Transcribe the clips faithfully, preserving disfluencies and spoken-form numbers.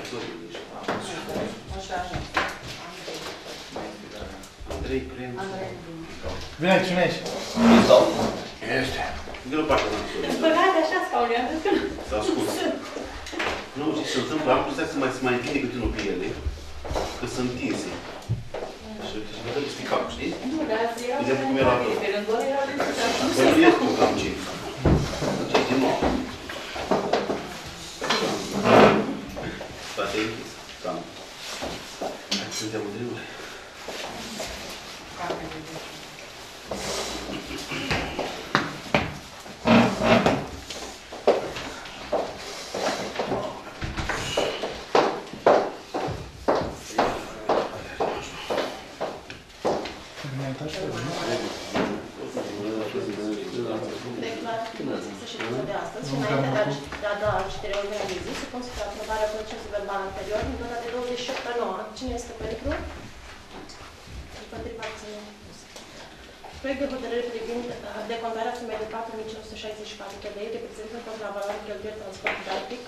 Așa, așa. Andrei Prem. Vine aici, vine aici. Este. De la partea mea. Împărat așa scaunul, am zis că nu. S-a scurs. Nu, ce se întâmplă, am crezut să mai, să mai întinde câte unul pe ele, că sunt întinse. Și vă dă despre cap, știi? Nu, dar azi erau de cum era tot. pe lângă erau de discutat. Acolo e tot cam ce. Ce din nou. Toate e închis. Cam. Suntem în drumul. de a da citirea ordinea de zi, se consideră aprobarea procesului verbal anterior în data de douăzeci și opt a noua. Cine este pentru? Împotriva abținere. Proiect de hotărâre privind decontarea sumei de patru mii cinci sute șaizeci și patru de lei reprezintă contravaloare cheltuieli transport practic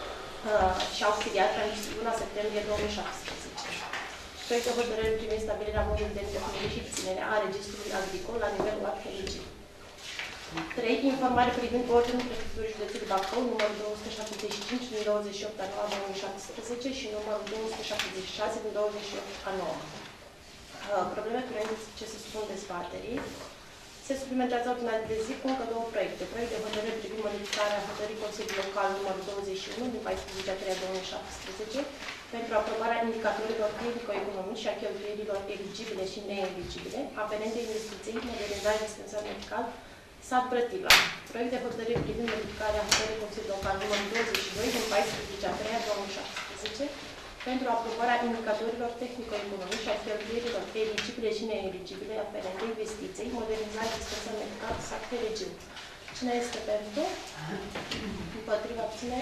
și auxiliar pentru luna septembrie două mii șaptesprezece. Proiect de hotărâre privind stabilirea modului de întâlnire și ținere a registrului agricol la nivelul arheologic. trei. Informare privind ordinul Prefecturii Județului Bacău, numărul două sute șaptezeci și cinci din douăzeci și opt a noua două mii șaptesprezece și numărul două sute șaptezeci și șase din douăzeci și opt a noua. Probleme curente ce se supun dezbaterii. Se suplimentează ordinea de zi cu încă două proiecte. Proiect de hotărâre privind modificarea hotărârii Consiliului Local numărul douăzeci și unu din paisprezece a treia două mii șaptesprezece pentru aprobarea indicatorilor tehnico-economici și a cheltuielilor eligibile și neeligibile aferente investiției, modernizare dispensar medical, sat Brătila. Proiect de hotărâre privind modificarea hotărârii Consiliului Local numărul douăzeci și doi din paisprezece a treia două mii șaptesprezece pentru aprobarea indicatorilor tehnico-economici și a cheltuielilor eligibile și neeligibile aferente investiției, modernizare dispensar medical, sat Regiu. Cine este pentru? Împotriva abțineri?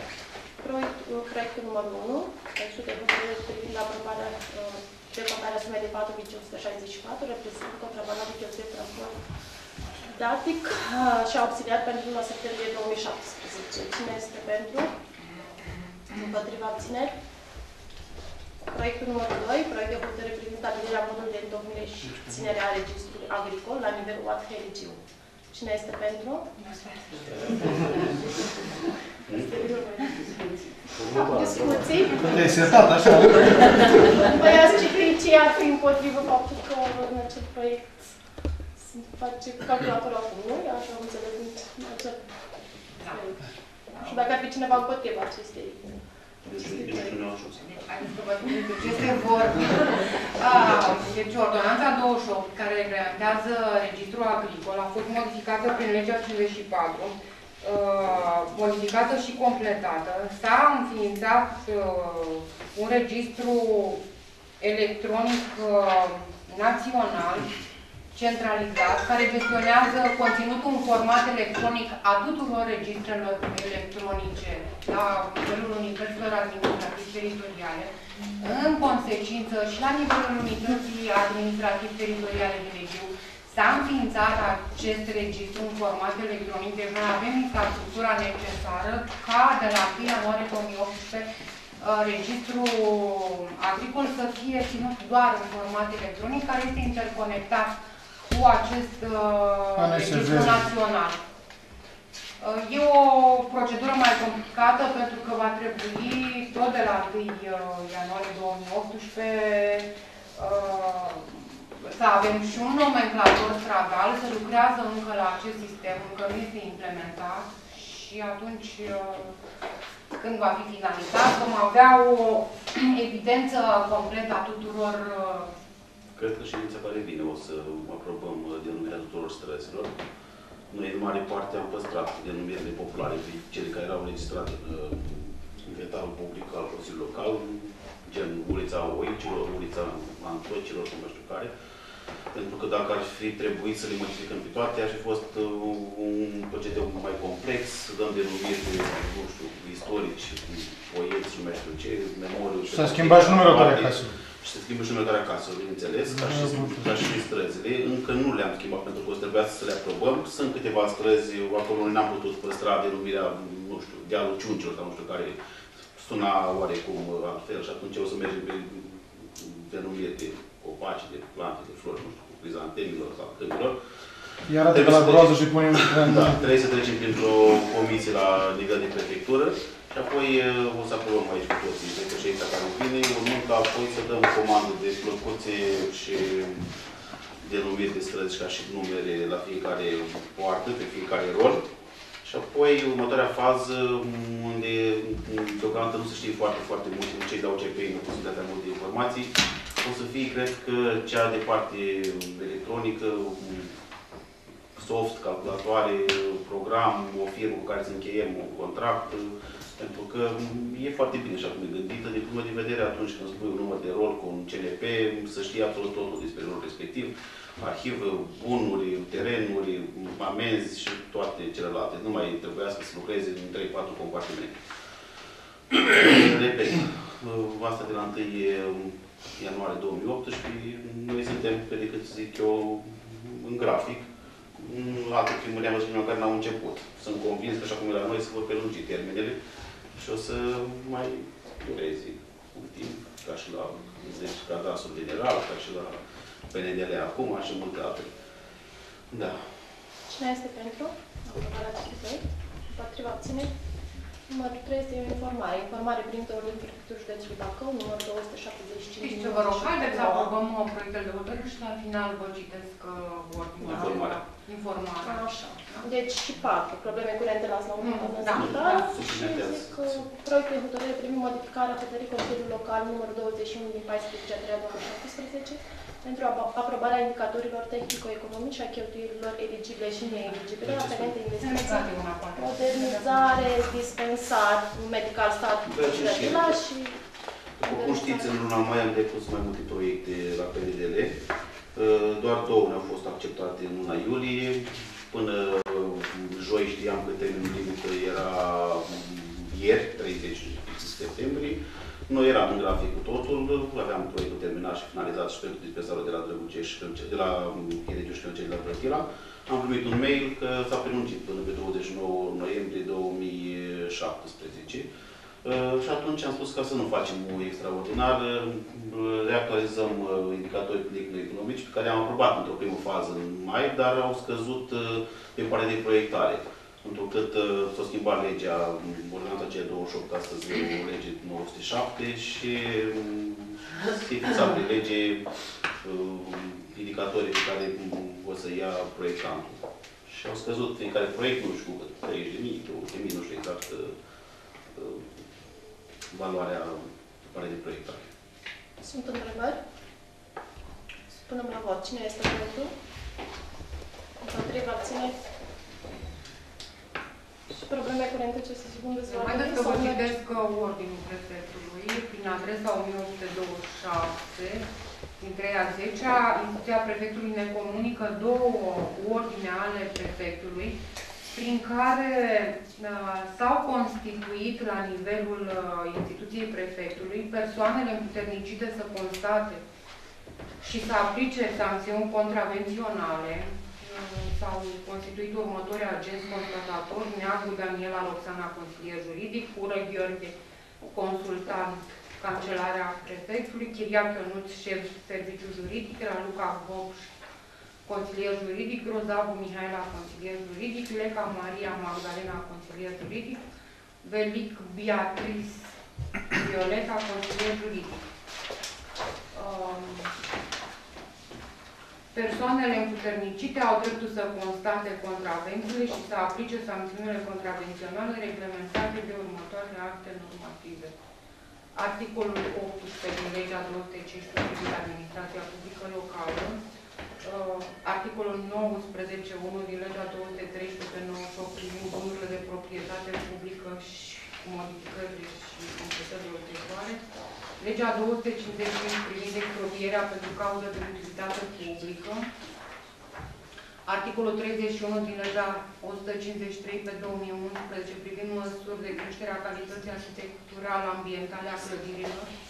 Proiectul numărul unu, proiectul de hotărâre privind aprobarea decontarea sumei de patru mii cinci sute șaizeci și patru, reprezintă contravaloare cheltuieli transport datic și auxiliar pentru luna septembrie două mii șaptesprezece. Cine este pentru? Împotriva abțineri? Proiectul numărul doi, proiect de hotărâre privind stabilirea modului de întocmire și ținere a registrului agricol la nivelul U A T Heligiu. Cine este pentru? Discuții? Setat, așa. Păi ați citit ce ar fi împotrivă faptul că în acel proiect se face calculator acum, nu? Așa am înțeles în acel proiect. Și dacă ar fi cineva împotriva acestei este vorba. Deci, ordonanța douăzeci și opt, care reglementează registrul agricol, a fost modificată prin legea cincizeci și patru, modificată și completată. S-a înființat un registru electronic național, centralizat, care gestionează conținutul în format electronic a tuturor registrelor electronice la nivelul unităților administrativ-teritoriale. În consecință, și la nivelul unității administrativ-teritoriale din Regiu, s-a înființat acest registru în format electronic, deci noi avem infrastructura necesară ca de la întâi ianuarie două mii optsprezece registrul agricol să fie ținut doar în format electronic, care este interconectat cu acest uh, registru național. Uh, e o procedură mai complicată pentru că va trebui tot de la întâi ianuarie două mii optsprezece uh, să avem și un nomenclator stradal, se lucrează încă la acest sistem, încă nu este implementat și atunci uh, când va fi finalizat vom avea o evidență completă a tuturor uh, Cred că și mi se pare bine, o să aprobăm denumirea tuturor străzilor. Noi, în mare parte, am păstrat denumirile populare pe cele care erau registrate în inventarul public al Consiliului Local, gen ulița Oicilor, ulița Antocilor, nu știu care. Pentru că dacă ar fi trebuit să le modificăm pe toate, ar fi fost un procedeu mai complex, să dăm denumiri de, nu știu, istorici, poeți și mai știu ce, memoriu. Și s-a schimbat și numerotarea caselor. Și se schimbă și numerotarea caselor, bineînțeles, ca și, ca și străzile. Încă nu le-am schimbat pentru că o să trebuia să le aprobăm. Sunt câteva străzi, acolo noi n-am putut păstra denumirea, nu știu, dealul Ciuncilor sau nu știu care, suna oarecum altfel și atunci o să mergem pe denumiri de copaci, de plante, de flori, nu știu, cu crizantemilor sau câmilor. Iar arată că la groază și punem... Da, trebuie să trecem printr-o comisie la nivel de prefectură și apoi o să aprobăm aici cu toții de ședința care vine, urmând ca apoi să dăm comandă de plăcuțe și denumiri de străzi ca și numere la fiecare poartă, pe fiecare rol. Și apoi următoarea fază, unde deocamdată nu se știe foarte, foarte mult, cei dau C P I, nu posibilitatea multe informații, o să fie, cred că, cea de parte electronică, soft, calculatoare, program, o firmă cu care să încheiem un contract, pentru că e foarte bine așa cum e gândită. Din punct de vedere, atunci când spui un număr de rol cu un C N P, să știi absolut totul despre rolul respectiv, arhivă, bunuri, terenuri, amenzi și toate celelalte. Nu mai trebuiască să lucreze în trei patru compartimente. Repet, asta de la întâi ianuarie două mii optsprezece, noi suntem, pe decât zic eu, în grafic. Alte primării am văzut care n-au început. Sunt convins că așa cum e la noi se vor prelungi termenele și o să mai dureze un timp, ca și la deci, cadastru general, ca și la P N D L acum și multe altele. Da. Cine este pentru aprobarea acestui proiect? Împotriva abțineri? Numărul trei este o informare. Informare primită ordinul Prefecturii Județului Bacău, numărul două sute șaptezeci și cinci. Știți ce vă rog, haideți să aprobăm proiectele de hotărâre și la final vă citesc ordinul. Informarea. Informarea. Așa. Deci și patru. Probleme curente las la un moment Da, dat. da. Și zic că proiectul de hotărâre privind modificarea hotărârii Consiliului Local numărul douăzeci și unu din paisprezece a treia două mii șaptesprezece pentru aprobarea indicatorilor tehnico-economici și a cheltuielilor eligibile și neeligibile aferente investiții, modernizare, dispensar, medical stat, grădina și... După cum știți, în luna mai am depus mai multe proiecte la P N D L. Doar două ne-au fost acceptate în luna iulie. Până joi știam că termenul limită era ieri, treizeci septembrie. Noi eram în grafic cu totul, aveam proiectul terminat și finalizat și pentru dispensarul de la Drăguceș, de la Chirigiu și de la Brătila. Am primit un mail că s-a prelungit până pe douăzeci și nouă noiembrie două mii șaptesprezece. Și atunci am spus ca să nu facem o extraordinar, reactualizăm indicatorii economici pe care am aprobat într-o primă fază în mai, dar au scăzut pe partea de proiectare. Întrucât s-a schimbat legea, ordonanța C douăzeci și opt, astăzi o lege nouă sute șapte și se fixat pe lege indicatorii pe care o să ia proiectantul. Și au scăzut fiecare proiect, nu știu, treizeci de mii, douăzeci de mii, nu știu exact valoarea pare de proiectare. Sunt întrebări? Spunem la vot. Cine este pentru? Împotriva abțineri? Și probleme curente ce se supun dezvoltării? Haideți să vă citesc ordinul prefectului prin adresa o mie opt sute douăzeci și șase din trei a zecea. Instituția prefectului ne comunică două ordine ale prefectului prin care uh, s-au constituit la nivelul uh, instituției prefectului persoanele împuternicite să constate și să aplice sancțiuni contravenționale. S-au constituit următorii agenți constatatori: Neagu Daniela Roxana, consilier juridic; Pură Gheorghe, consultant, cancelarea prefectului; Chiriac Ionuț, șef serviciu juridic; Raluca Bobș, consilier juridic; Grozavu Mihaela, consilier juridic; Leca Maria Magdalena, consilier juridic; Velic Beatrice Violeta, consilier juridic. Um, Persoanele împuternicite au dreptul să constate contravențiile și să aplice sancțiunile contravenționale reglementate de următoarele acte normative. Articolul optsprezece din legea două sute cincisprezece din administrația publică locală, uh, articolul nouăsprezece punct unu din legea două sute treisprezece pe nouăzeci și opt privind bunurile de proprietate publică și cu modificările și completările ulterioare, legea două sute cincizeci și cinci privind expropierea pentru cauză de utilitate publică, articolul treizeci și unu din legea o sută cincizeci și trei pe două mii unsprezece privind măsuri de creștere a calității arhitecturale ambientale a clădirilor,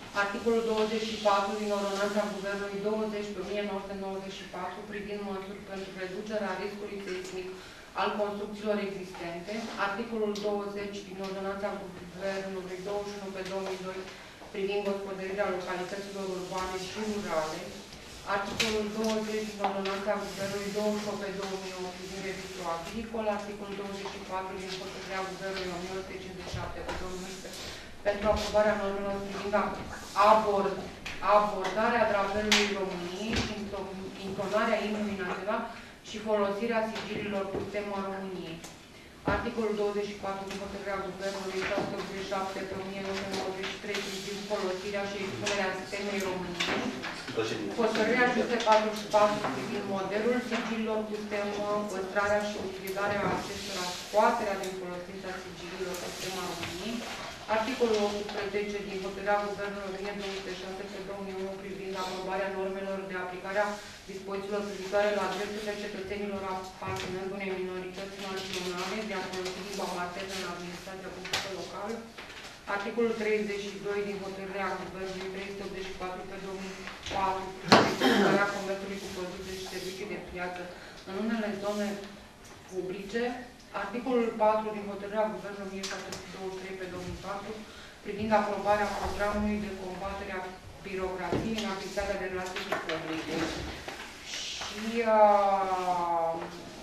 Articolul douăzeci și patru din Ordonanța Guvernului douăzeci pe o mie nouă sute nouăzeci și patru privind măsuri pentru reducerea riscului seismic al construcțiilor existente. Articolul douăzeci din Ordonanța Guvernului douăzeci și unu pe două mii doi privind gospodărirea localităților urbane și rurale. Articolul douăzeci din Ordonanța Guvernului douăzeci și opt pe două mii unu privind registrul agricol. Articolul douăzeci și patru din Hotărârea Guvernului o mie nouă sute cincizeci și șapte pe două mii unsprezece pentru aprobarea normelor privind abord, abordarea drapelului României și intonarea imnului național și folosirea sigililor cu temă României. Articolul douăzeci și patru din Hotărârea Guvernului șase sute optzeci și șapte pe o mie nouă sute nouăzeci și trei privind folosirea și expunerea temei României. Hotărârea șase sute patruzeci și patru privind modelul sigililor cu temă, păstrarea și utilizarea acestora, scoaterea din folosința sigililor cu tema României. Articolul optsprezece din Hotărârea Guvernului o mie două sute șase pe două mii unu privind aprobarea normelor de aplicare a dispozițiilor privitoare la drepturile cetățenilor aparținând unei minorități naționale de a folosi limba maternă în administrația publică locală. Articolul treizeci și doi din Hotărârea Guvernului trei sute optzeci și patru pe două mii patru privind comerțului cu produse și servicii de piață în unele zone publice. Articolul patru din Hotărârea Guvernului o mie șapte sute douăzeci și trei pe două mii patru privind aprobarea programului de combatere a birocrației în aplicarea de relații publice. Și uh,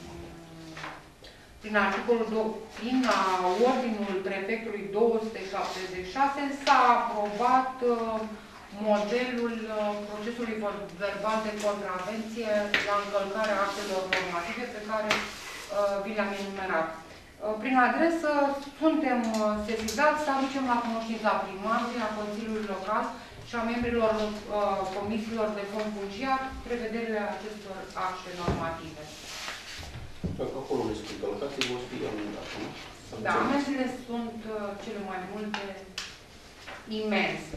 prin articolul doi, prin uh, ordinul prefectului două sute șaptezeci și șase s-a aprobat uh, modelul uh, procesului verbal de contravenție la încălcarea actelor normative pe care uh, vi le-am enumerat. Uh, prin adresă suntem uh, sesizați să aducem la cunoștința primarului, a Consiliului Local și a membrilor uh, comisiilor de fond funciar prevederile acestor acte normative. Dacă acolo nu sunt încălcate, vor fi amendate, nu? Da, amenzile sunt uh, cele mai multe imense.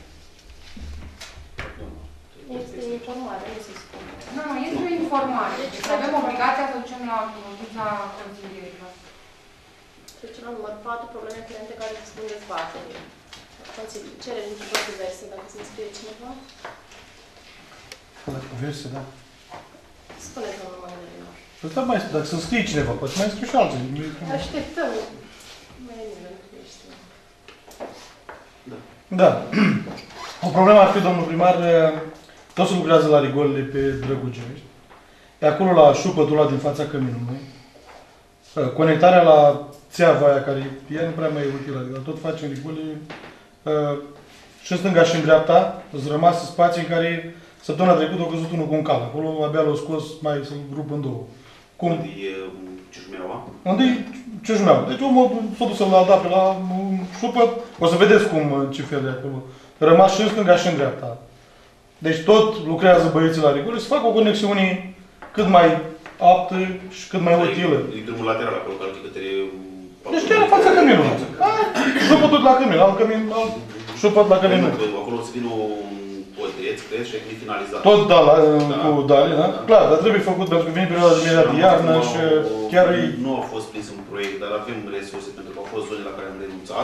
Este informare, nu se spune. Nu, nu, este o informare. Deci avem obligația să ducem la cunoștința consilierilor. Trecem la număr patru, probleme curente care se spun dezbatere. Cerere în tipuri diverse, dacă se înscrie cineva. Diverse, da. Spune-ți, domnul Magdalena. Păi da, mai dacă să scrie cineva, poate mai scrie și alții. Așteptăm. Mai e nimeni, nu ești. Da. O problemă ar fi, domnul primar, toți lucrează la rigorile pe Drăgugești. E acolo la șupătul ăla din fața căminului. Conectarea la țeava aia, care ea nu prea mai e utilă, adică tot facem rigole. Și în stânga și în dreapta, sunt rămase spații în care săptămâna trecută a căzut unul cu un cal. Acolo abia l-au scos, mai să-l rupă în două. Cum? Unde e Ciușmeaua? Unde e Ciușmeaua? Deci omul s-a dus să-l adapte la șupăt. O să vedeți cum, ce fel de acolo. Rămas și în stânga și în dreapta. Deci tot lucrează băieții la rigole să facă o conexiune cât mai aptă și cât mai utilă. E drumul lateral acolo, care e către... Deci chiar în fața căminului. Șupătul la cămin, alt cămin, alt șupăt la căminul. Acolo o să vină un podreț, crezi, și e finalizat. Tot da, la, cu dale, da? Clar, dar trebuie făcut, pentru că vine perioada de imediat de iarnă și chiar e... Nu a fost prins în proiect, dar avem resurse, pentru că au fost zone la care am renunțat.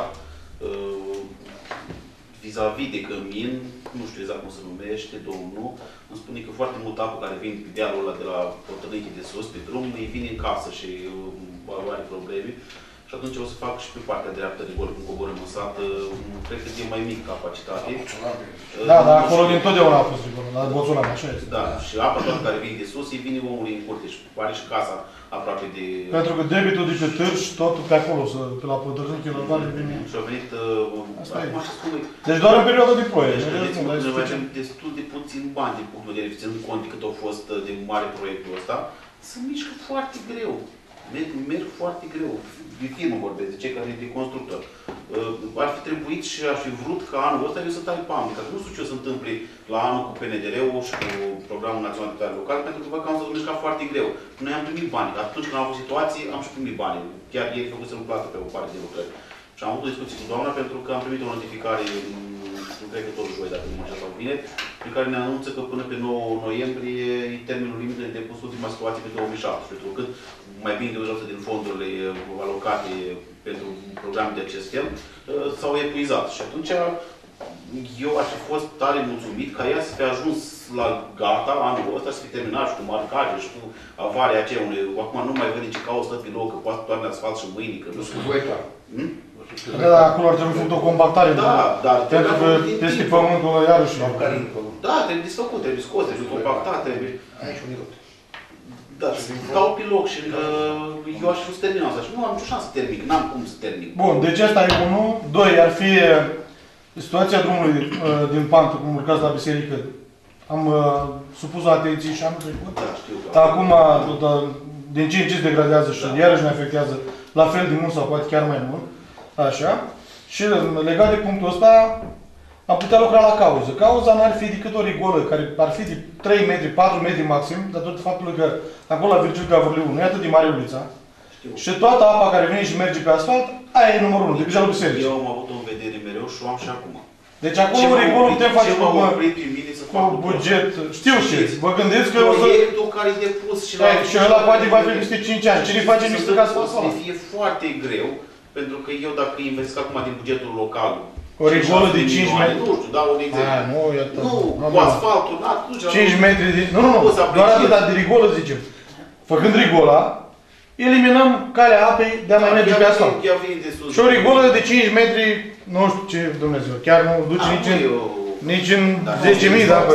Vis-a-vis de cămin, nu știu exact cum se numește, domnul, îmi spune că foarte mult apă care vin pe dealul ăla de la Portănăiche de sus, pe drum, îi vine în casă și are probleme. Și atunci o să fac și pe partea dreaptă de gol, cum coborâm în sat, cred că e mai mic capacitate. Da, dar acolo din totdeauna a fost rigolul, la Boțolan, așa este. Da, și apa toată care vine de sus, îi vine omului în curte și are și casa aproape de... Pentru că debitul de pe târș, totul pe acolo, pe la Pătrăjânchi, la Vale, vine... Și a venit... Acum și spune... Deci doar în perioada de proiect. Deci noi avem destul de puțin bani din punct de vedere, ținând cont de cât au fost de mare proiectul ăsta, se mișcă foarte greu. Merg, merg foarte greu. De firmă vorbesc, de cei care e de constructor. Uh, ar fi trebuit și ar fi vrut ca anul ăsta eu să tai pam. Că nu știu ce o să întâmple la anul cu P N D R-ul și cu Programul Național de Dezvoltare Local, pentru că văd că am să mișca foarte greu. Noi am primit bani. Atunci când am avut situații, am și primit bani. Chiar ieri făcut să nu plată pe o parte de lucrări. Și am avut o discuție cu doamna pentru că am primit o notificare, nu cred că tot joi, dacă nu mă așa sau bine, prin care ne anunță că până pe nouă noiembrie e termenul limită de depus ultima situație pe două mii șaptesprezece, pentru că mai bine de o sută din fondurile alocate pentru programe de acest fel s-au epuizat. Și atunci eu aș fi fost tare mulțumit ca ea să fi ajuns la gata anul ăsta, să fi terminat și cu marcaje și cu avaria aceea unde acum nu mai văd nici ca o stă pe loc, că poate toarne asfalt și mâini, că nu știu. Hmm? Da, acolo ar trebui făcut o compactare. Da, dar pentru că peste pământul ăla iarăși. Da, trebuie desfăcut, trebuie scos, trebuie compactat, trebuie. Da, stau pe loc și uh, eu aș fi să termin asta și nu am nicio șansă să termin, n-am cum să termin. Bun, deci asta e unul. Doi, ar fi situația drumului uh, din pantă, cum urcați la biserică. Am uh, supus-o atenție și am trecut. Da, știu că... Acum, da, din ce în ce se degradează și da. Iarăși ne afectează la fel de mult sau poate chiar mai mult. Așa. Și legat de punctul ăsta, am putea lucra la cauză. Cauza n-ar fi decât o rigolă, care ar fi de trei metri, patru metri maxim, datorită faptului că acolo la Virgil Gavurliu nu e atât de mare ulița. Știu. Și toată apa care vine și merge pe asfalt, aia e numărul unu, de grijă la biserică. Eu am avut-o în vedere mereu și o am și acum. Deci acolo o rigolă putem face cu, cu buget. Știu ce. Vă gândiți că o să... Proiectul care e depus și la... Și ăla poate va fi peste cinci ani. Cine face niște ca să să fie foarte greu, pentru că eu dacă investesc acum din bugetul local, o rigolă de cinci metri. Nu știu, dau un exemplu. A, nu, iată. Nu, cu asfaltul, atunci... cinci metri de... Nu, nu, nu, doar atâta de rigolă, zicem. Făcând rigola, eliminăm calea apei de a mai merge pe asfalt. Și o rigolă de cinci metri, nu știu ce, Dumnezeu, chiar nu duce nici în, nici în zece mii de apă.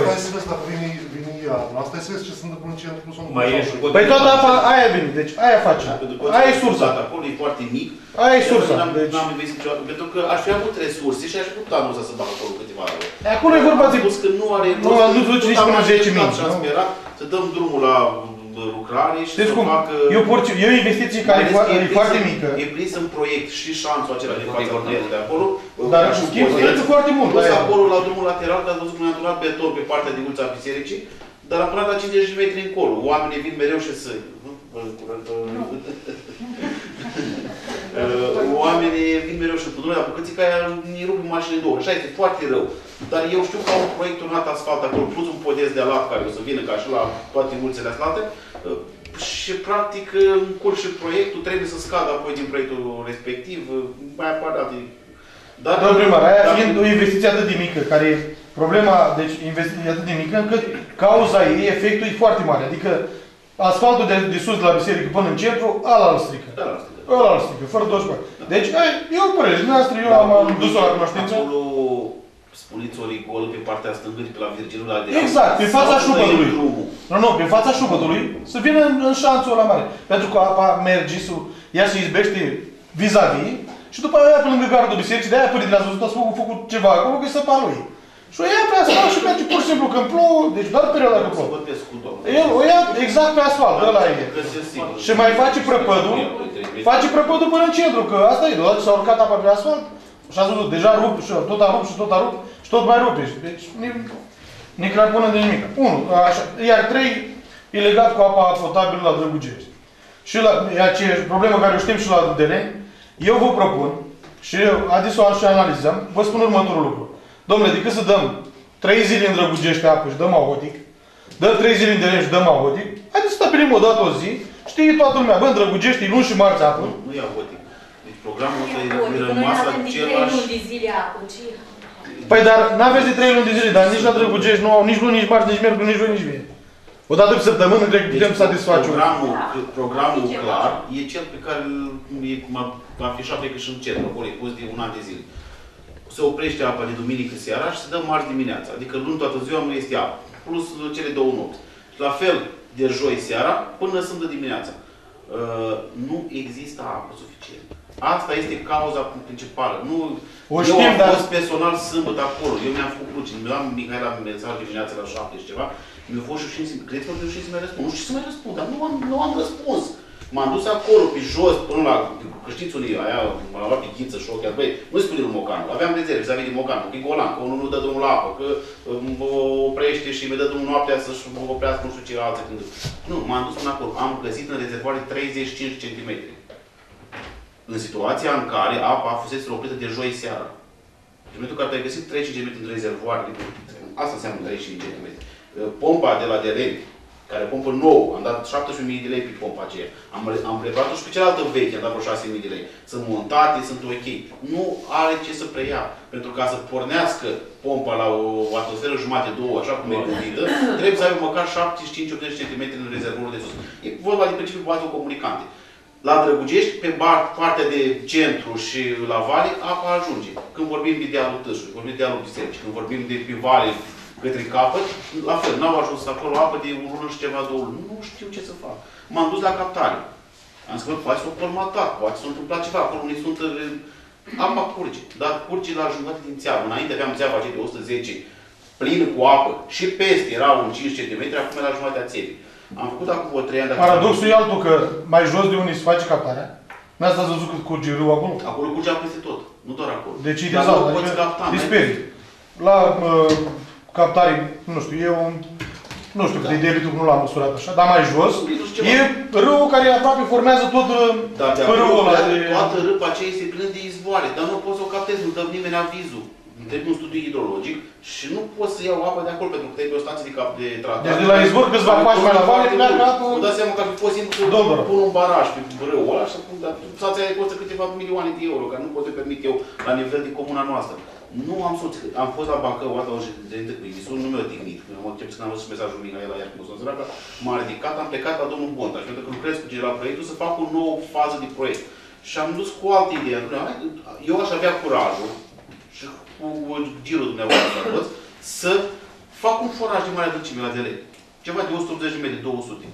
Asta e să vezi ce se întâmplă în centru, nu sunt Păi toată apa, aia vine, deci aia face. Aia e sursa. Acolo e foarte mic. Aia e sursa. N-am investit niciodată, pentru că aș fi avut resurse și aș fi putut anul ăsta să bag acolo câteva euro. Acolo e vorba de... Am spus că nu are rost, nu duce nici până zece mii. Și am sperat să dăm drumul la lucrare și să facă... E o investiție care e foarte mică. E prins în proiect și șanțul acela de fața de acolo. Dar e foarte mult. Plus acolo la drumul lateral, că ați văzut cum ne-am turat beton pe partea de ulița bisericii, dar am până la cincizeci de metri încolo. Oamenii vin mereu și să... Oamenii vin mereu și spun, dar bucățica aia îi rup mașini în două. Așa este foarte rău. Dar eu știu că au un proiect turnat asfalt acolo, plus un podez de alat care o să vină ca și la toate mulțile asfaltate. Și practic, în curs și proiectul trebuie să scadă apoi din proiectul respectiv. Mai apare alte... Dar, domnul primar, aia fiind o investiție atât de mică, care problema, deci investiție atât de mică, încât cauza ei, efectul e foarte mare. Adică asfaltul de, de sus de la biserică până în centru, ăla îl strică. Ăla îl strică, fără douăzeci de ani. Deci, e o părere. Dumneavoastră, eu am dus-o la cunoștință. Acolo spuneți o rigolă pe partea stângă, pe la Virgilul la de exact, pe fața șupătului. Nu, nu, pe fața șupătului, să vină în, în șanțul ăla mare. Pentru că apa merge, ea se izbește vis-a-vis și după aia pe lângă gardul bisericii, de-aia părintele a văzut, a făcut, făcut ceva acolo, că e săpa lui. Și o ia pe asfalt și merge pur și simplu când plouă, deci doar perioada că plouă. El o ia exact pe asfalt, ăla e. Și mai face prăpădul, face prăpădul până în centru, că asta e, deodată s-a urcat apa pe asfalt. Și ați văzut, deja rup și tot a rupt și tot a rupt și tot mai rupe. Deci, ne crapună de nimic. Unu, așa. Iar trei, e legat cu apa potabilă la Drăgugești. Și la aceeași problemă care o știm și la Deleni, eu vă propun, și adisoar și analizăm, vă spun următorul lucru. Dom'le, decât să dăm trei zile în Drăgugești apă și dăm ahotic, dăm trei zile în Deleni și dăm ahotic, haideți să stabilim o dată o zi, știe toată lumea, bă, în Drăgugești, luni și marți apă. Nu, nu e ahotic. Deci programul ăsta e rămas același... Păi dar n-aveți de trei luni de zile, dar nici la Drăgugești nu au nici luni, nici marți, nici miercuri, nici joi, nici vineri. Odată pe săptămână cred că putem satisface. Programul, programul clar e cel pe care m-a afișat pe că și în centru, acolo e pus de un an de zile. Se oprește apa de duminică seara și se dă marți dimineața. Adică luni toată ziua nu este apă. Plus cele două nopți. Și la fel de joi seara până sâmbătă dimineața. Uh, nu există apă suficient. Asta este cauza principală. Nu, o eu știm, am dar... fost personal sâmbătă acolo. Eu mi-am făcut cruci. Mi am Mihaela mesaj dimineața la șapte și ceva. Mi-a fost și și cred că nu știu să mai răspund. Nu știu să mai răspund, dar nu am, nu am răspuns. M-am dus acolo, pe jos, până la... Că știți unii, aia m-a luat pe ghiță și ochi. Băi, nu-i spune lui Mocanul. Aveam rezerve vis-a-vis de Mocanul, că e golan, că unul nu dă drumul la apă, că mă oprește și mi dă drumul noaptea să-și mă oprească nu știu ce alții când... Nu, m-am dus până acolo. Am găsit în rezervoare treizeci și cinci centimetri. În situația în care apa fusese oprită de joi seara. În momentul în care ai găsit treizeci centimetri în rezervoare, asta înseamnă treizeci și cinci centimetri. Pompa de la Deleni, care pompă nouă, am dat șaptesprezece mii de lei pe pompa aceea. Am, am preparat-o și pe cealaltă veche, am dat vreo șase mii de lei. Sunt montate, sunt ok. Nu are ce să preia. Pentru ca să pornească pompa la o atmosferă jumate, două, așa cum e gândită, trebuie să aibă măcar șaptezeci și cinci optzeci de centimetri în rezervorul de sus. E vorba de principiul batecomunicante. La Drăgugești, pe partea de centru și la vale, apa ajunge. Când vorbim de dealul Tâșului, vorbim de dealul Bisericii, când vorbim de pe vale către capăt, la fel, n-au ajuns acolo apă de o lună și ceva, două luni. Nu știu ce să fac. M-am dus la captare. Am zis că poate s-o colmatat, poate s-a întâmplat ceva, acolo unde sunt apa curge. Dar curge la jumătate din țeavă. Înainte aveam țeava aceea de o sută zece, plină cu apă și peste era un cinci centimetri, acum e la jumătatea țevii. Am făcut acum o trei ani. Paradoxul e altul că mai jos de unde se face captarea, n-ați văzut cât curge râul acolo? Acolo curgea peste tot, nu doar acolo. Deci e dezalt, adică disperit. La uh, captare, nu știu, e un... Nu știu, de debitul nu l-am măsurat așa, dar mai jos, e râul care aproape formează tot râul ăla. Toată râpa aceea este plin de izvoare, dar nu pot să o captez, nu dă nimeni avizul. Trebuie un studiu hidrologic și nu pot să iau apă de acolo pentru că trebuie o stație de cap de tratare. Deci de la izvor câțiva pași mai la vale, pleacă apă... Vă dați seama că ar fi fost simplu să pun un baraj pe râul ăla și să pun, dar stația aia costă câteva milioane de euro, care nu pot să permit eu la nivel de comuna noastră. Nu am soluție. Am fost la Bacău, o dată o ședință cu Iisus, nu mi-a dignit. Când am văzut mesajul lui la iar cu Sfântul Săracă, m-a ridicat, am plecat la domnul Bonta. Și pentru că lucrez cu general proiectul, să fac o nouă fază de proiect. Și am dus cu alte idei. Eu aș avea curajul, și cu girul dumneavoastră, să fac un foraj de mare adâncime la D L. Ceva de o sută optzeci de metri, două sute.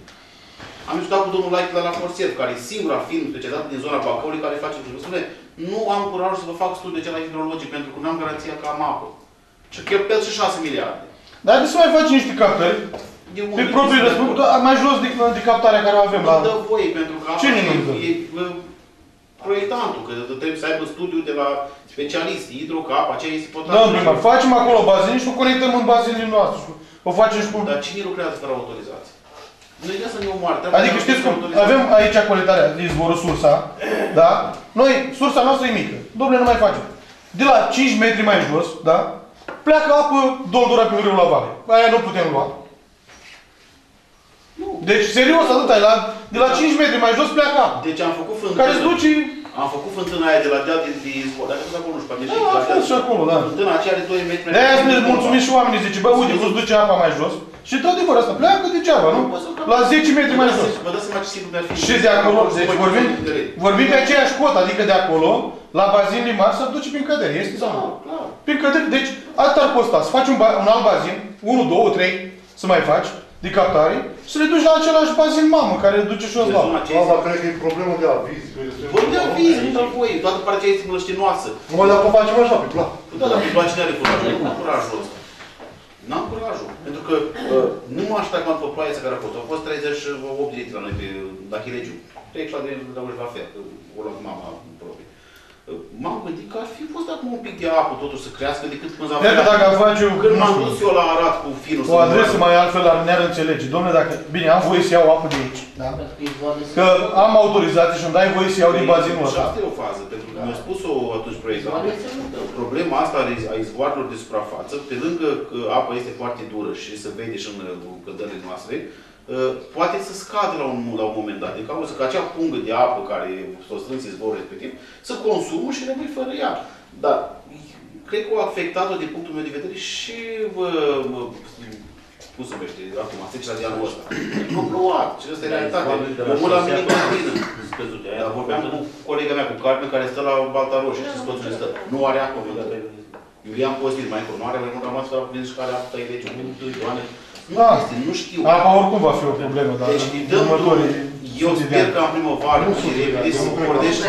Am discutat cu domnul Laic la Forsev, care e singura firmă specializată din zona Bacăului care face lucruri. Spune, nu am curajul să vă fac studiul de cel hidrologic pentru că nu am garanția că am apă. Și cheltuiesc și șase miliarde. Dar haideți să mai faci niște captări pe propriul răspund, mai jos de, de captarea care o avem la... Nu dă voie, pentru că apa Cine e, e, e proiectantul, că trebuie să aibă studiul de la specialiști, hidro, că apa aceea este potabilă. Da, primar, facem acolo bazin și o conectăm în bazinile noastre. O facem și cu... Dar cine lucrează fără autorizație? Nu e să ne omoară. Adică știți cum, avem aici colectarea de izvorul sursa, da? Noi, sursa noastră e mică. Dom'le, nu mai facem. De la cinci metri mai jos, da? Pleacă apă doldura pe râul la vale. Aia nu putem lua. Nu. Deci, serios, atâta e. La, de la cinci metri mai jos pleacă apă. Deci am făcut fântână. Care îți duce... Am făcut fântâna aia de la deal de, de izvor. Dacă nu acolo, nu știu, Da, a fost și acolo, da. Fântâna aceea are doi metri. De-aia ne mulțumim și oamenii, zice, bă, uite, nu-ți duce apa mai jos. Și tot adevăr asta, pleacă degeaba, nu? La zece metri mai jos. Vă dați seama ce simplu mi-ar fi. Și de acolo, deci vorbim, vorbim pe aceeași cotă, adică de acolo, la bazinile mari, să duce prin cădere, este sau nu? Prin cădere, deci atât ar costa, să faci un, un alt bazin, unu, doi, trei, să mai faci, de captare, și să le duci la același bazin mamă, care le duce și o la. Asta cred că e problemă de aviz. Vorbim de aviz, nu dă voie, toată partea aceea este mlăștinoasă. Numai dacă o facem așa, pe plac. Da, dar pe plac cine are curajul? Nu am curajul ăsta. N-am curajul. Pentru că uh, nu mă aștept acum după ploaia care a fost. Au fost treizeci și opt de litri la noi pe Dachilegiu. Trec la de la fel, că o luăm mama proprie. M-am gândit că ar fi fost acum un pic de apă totuși să crească decât când am Iată, dacă am face eu, când m-am dus eu la Arad cu finul. O adresă mai altfel ar ne-ar înțelege. Dom'le, dacă, bine, am voie să iau apă de aici, da? Că am autorizație și îmi dai voie să iau din bazinul ăsta. Și asta e o fază, pentru că mi-a spus-o atunci proiectantul. Problema asta a izvoarelor de suprafață, pe lângă că apa este foarte dură și se vede și în cădările noastre, poate să scadă la un, la un moment dat. Din cauza că acea pungă de apă care s-o strâns izvorul respectiv, să consumă și rămâi fără ea. Dar cred că o afectat-o din punctul meu de vedere și cum se numește acum, secera de anul ăsta. Nu plouat. Și asta e realitate. Omul la mine în Dar vorbeam cu colega mea, cu Carmen, care stă la Balta Roșie. Știți toți unde stă? Nu are apă. Eu i-am pozitiv mai încolo. Nu are, mai mult rămas la vin și care apă tăi lege. Nu este, nu știu. Apa oricum va fi o problemă, dar deci, eu sper că în primăvară, și repede, să mă vorbești.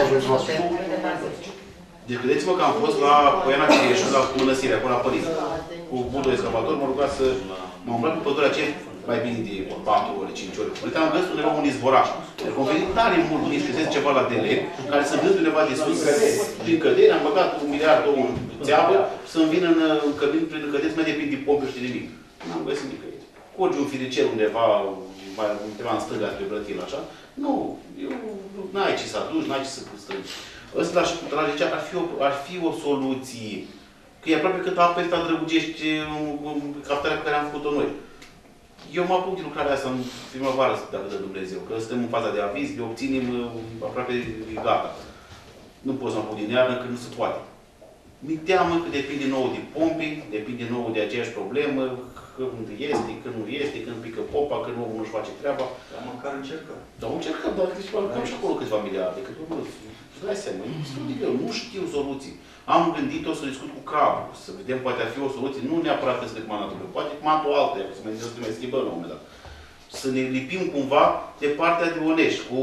Deci, vedeți-vă că am fost la Poiana Cireșu, la Mănăsire, acolo la Părinți. Cu budul excavator, m-a rugat să mă umblat pe pădurea aceea mai bine de patru ori, cinci ori. Uite, am găsit undeva un izvoraș. Deci, am venit tare mult, mi scrisesc ceva la D L, care să gând undeva de sus, prin cădere, am băgat un miliard, două țeavă, să-mi vină în cămin prin cădere, să mă depind de pompe și de nimic. N-am găsit nicăieri. Curge un firicel undeva, undeva în stânga, pe brătil, așa. Nu, eu, n-ai ce să aduci, n-ai ce să strângi. Ăsta, dragii, ar fi, o, ar fi o soluție. Că e aproape cât apă ăsta Drăgugești, captarea pe care am făcut-o noi. Eu mă apuc de lucrarea asta în primăvară, dacă dă Dumnezeu, că suntem în faza de aviz, de obținem aproape gata. Nu pot să mă apuc din iarnă, că nu se poate. Mi teamă că depinde nou de pompe, depinde nou de aceeași problemă, când este, când nu este, când pică popa, când omul nu-și face treaba. Dar măcar încercăm. Dar încercăm, dar cam și acolo câțiva miliarde, că nu îți dai seama, eu nu știu soluții. Am gândit-o să discut cu cabul, să vedem, poate ar fi o soluție, nu neapărat că să de comandatul, poate comandatul altuia, să mai să mai schimbăm la un moment dat. Să ne lipim cumva de partea de Onești, cu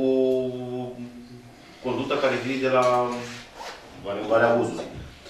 conducta care vine de la Valea Uzului.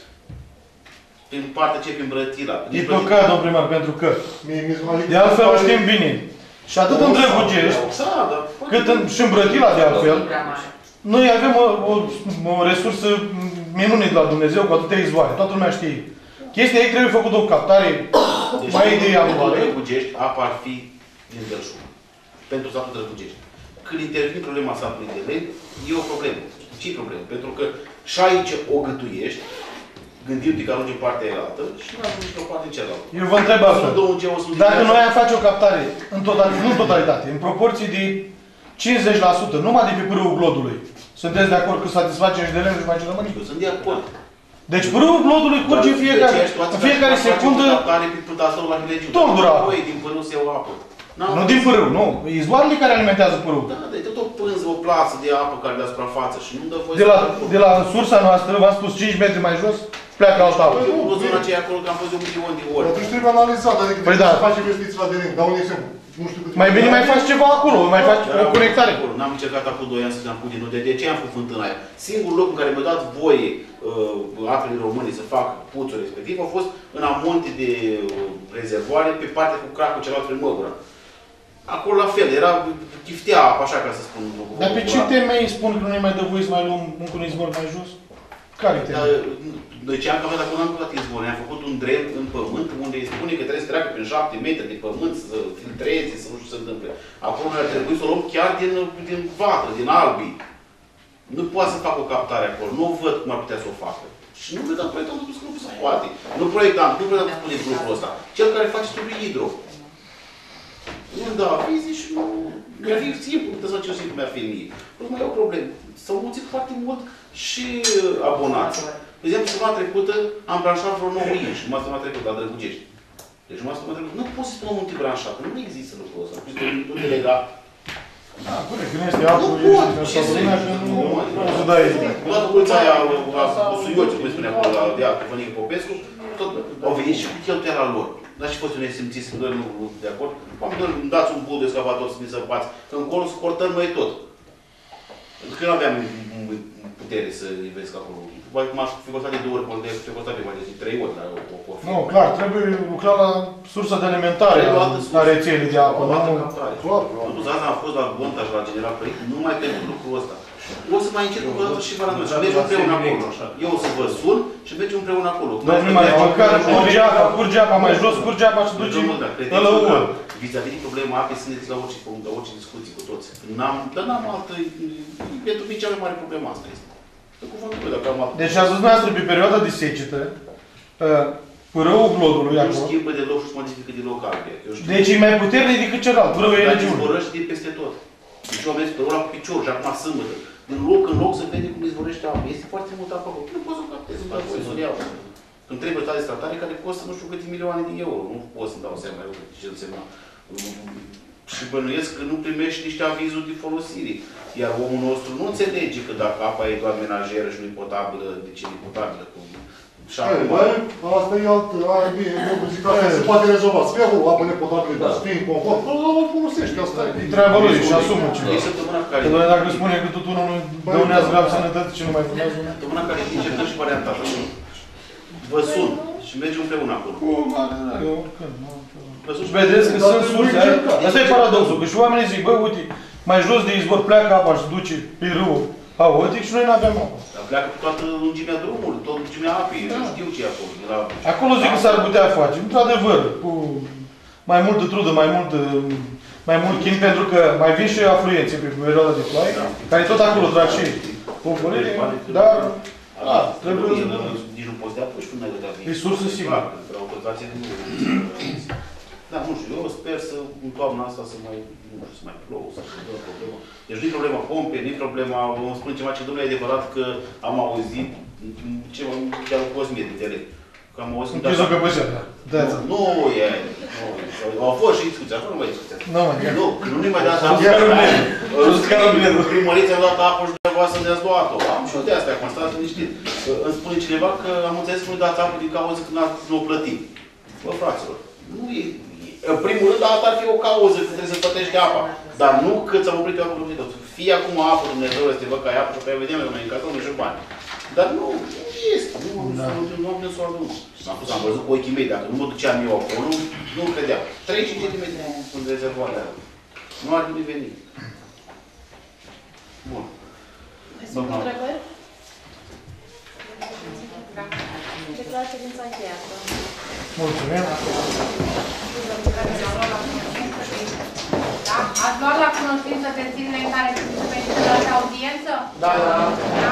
Prin partea ce prin Brătila. E păcat, domn primar, pentru că de altfel o știm bine. Și atât în Drăgugești, cât în, și în Brătila de altfel, noi avem o, o, o resursă minune de la Dumnezeu cu atâtea izvoare. Toată lumea știe. Chestia ei trebuie făcută o captare deci, mai de anuale. Pentru Drăgugești, apa ar fi din Belșug. Pentru satul Drăgugești. Când intervine problema satului de lemn, e o problemă. Ce e problemă? Pentru că și aici o gătuiești, gândim-te că arunci în partea elaltă și nu arunci pe o parte cealaltă. Eu vă întreb asta. Dacă noi am face o captare, în totalitate, nu în totalitate, în proporție de cincizeci la sută, numai de pe pârâul glodului, sunteți de acord că satisfacem și de lemn și mai ce rămâne? Eu sunt de acord. Deci pârâul glodului curge în fiecare, în fiecare secundă. Tombura. Din pârâu se iau apă. Nu din pârâu, nu. Izvoarele care alimentează pârâul. Da, de tot o pânză, o plasă de apă care de la suprafață și nu dă voie. De la, de la sursa noastră, v-am spus, cinci metri mai jos, pleacă altă apă. Eu în zona aceea acolo, că am fost de un milion de ori. Atunci trebuie analizat, adică păi da. să faci investiții la terenc. Dau un exemplu. Nu știu cât mai bine mai faci ceva acolo, mai faci o conectare. N-am încercat acum doi ani să ne-am pus din nou. De, de ce am făcut fântâna aia? Singurul loc în care mi-a dat voie uh, apele române să fac puțul respectiv a fost în amonte de uh, rezervoare pe partea cu cracul celălalt prin Măgura. Acolo la fel, era chiftea apa, așa ca să spun. Dar pe ce temei spun că nu ne mai dă voie să mai luăm un izvor mai jos? Care temei? Noi ce am căutat acolo, n-am căutat izvor. Ne-am făcut un dren în pământ, unde îi spune că trebuie să treacă prin șapte metri de pământ, să filtreze, să nu știu ce se întâmple. Acolo noi ar trebui să o luăm chiar din, din vatră, din albii. Nu poate să facă o captare acolo. Nu văd cum ar putea să o facă. Și nu vedem proiectantul spus că nu se poate. Nu proiectant, nu proiectant spune lucrul ăsta. Cel care face studiul hidro. Nu da avizi și nu... Mi-ar fi simplu, puteți să faceți simplu, mi-ar fi mie. Plus mai e o problemă. S-au mulțit foarte mult și abonați. De exemplu, săptămâna trecută am branșat vreo nouă inși, numai săptămâna trecută, la Drăgugești. Deci numai săptămâna trecută. Nu poți să spun un tip branșat, nu există lucrul ăsta. Nu te lega. Da, corect, când este apă, nu pot, ce să nu să dai... Odată mulți aia, suioți, cum spunea acolo, la Dea, cu Fănică Popescu, tot au venit și cu cheltuiala lor. Dar și fost nesimțiți, că nu de acord. Oamenii îmi dați un bul de excavator să mi se împați. Că încolo suportăm noi tot. Că nu aveam putere să ivesc acolo. Poate m-aș fi costat de două ori, poate fi costat de poate de trei ori, dar o fi. Nu, clar, trebuie lucra la sursa de alimentare a rețelei de apă. O altă captare. Nu, azi am fost la Gontaș, la General Părit, numai pentru lucrul ăsta. O să mai încerc o dată și vara noastră. Și mergem împreună acolo. Eu o să vă sun și mergem împreună acolo. Domnul mai măcar curge apa, curge apa mai jos, curge apa și duce în lăură. Vis-a-vis de problema apei, sunteți la orice punct, la orice discuții cu toți. Dar n-am altă... Pentru mine cea mai mare problemă asta este. Deci ați văzut noastră pe perioada de secetă, pârâul glodului acolo. Nu schimbă deloc și se modifică deloc albia. Deci e mai puternic decât celălalt, pârâul e regiune. Dar izvorăște din peste tot. Deci eu am mers pârâul la picior și acum sâmbătă. Din loc în loc să vede cum izvorăște apă. Este foarte mult apă acolo. Nu poți să o captezi, nu poți să o iau. Când trebuie stat de tratare care costă nu știu câte milioane de euro. Nu pot să-mi dau seama eu ce însemna. Și bănuiesc că nu primești niște avizuri de folosire. Iar omul nostru nu înțelege că dacă apa e doar menajeră și nu e potabilă, de ce e potabilă? Și acum... Asta e alt... Se poate rezolva. Să fie acolo apă nepotabilă, să fie în confort. O folosești, asta e. E treaba lui și asumă ceva. E săptămâna care... Că doar dacă spune că totul nu dăunează grab sănătate, ce nu mai fumează? Săptămâna care încercăm și varianta asta. Vă sun și mergem împreună acolo. Vedeți că sunt surse. Asta e paradoxul, că și oamenii zic, bă, uite, mai jos de izvor pleacă apa și duce pe râul haotic și noi nu avem apă. Dar pleacă pe toată lungimea drumului, toată lungimea apei, nu știu ce e acolo. Acolo zic că s-ar putea face, într-adevăr, cu mai multă trudă, mai mult, mai mult chin, pentru că mai vin și afluențe pe perioada de ploaie, care tot acolo trag și pomporile, dar... Da, trebuie să... Nici nu poți de apă și nu ai de E sursă sigură. Dar nu știu, eu sper să în toamna asta să mai, nu știu, să mai plouă, să se dă problema. Deci nu-i problema pompe, nu-i problema, îmi spune ceva ce domnule e adevărat că am auzit ceva, chiar o cosmie de tele. Că am auzit... Închiză pe bășer, da. Nu, nu e, nu, au fost și discuții, acolo nu mai discuția. Nu, mă, Nu, că nu ne mai dați apă. Primărița a dat apă și dumneavoastră ne-ați luat-o. Am și eu de astea, constat liniștit. Îmi spune cineva că am înțeles că nu dați apă din cauza că nu o plătim. Bă, fraților, nu e... În primul rând, asta ar fi o cauză că trebuie să plătești apa. Dar nu că ți-am oprit eu apă Dumnezeu. Fie acum apă Dumnezeu, să te văd că ai apă și pe aia vedem, noi în casă, nu și bani. Dar nu, nu este. Nu, nu am prins soartă, nu. M-am pus, am văzut cu ochii mei, dacă nu mă duceam eu acolo, nu, nu credeam. treizeci și cinci de metri în rezervoarea aia. Nu ar trebui venit. Bun. Mai sunt întrebări? Declarația ședința încheiată. Mulțumim. Da? Ați luat la cunoștință tensiunile în care se audiență? Da, da.